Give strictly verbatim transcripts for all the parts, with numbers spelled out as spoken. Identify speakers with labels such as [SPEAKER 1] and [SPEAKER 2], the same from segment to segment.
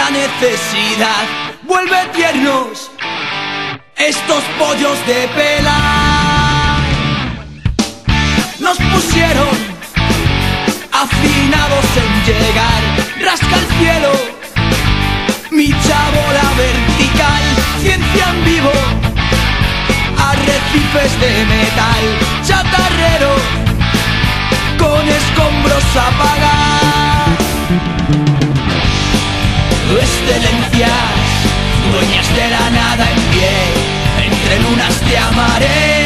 [SPEAKER 1] la necesidad vuelve tiernos estos pollos de pela. Nos pusieron afinados en llegar, rasca el cielo, mi chabola vertical, ciencia en vivo, arrecifes de metal, chatarrero, con escombros a pagar. Excelencias, dueñas de la nada en pie, entre lunas te amaré.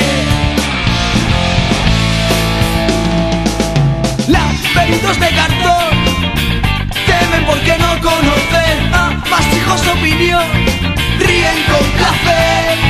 [SPEAKER 1] Laberintos de cartón, temen porque no conocen a vasijos opinión, ríen con placer.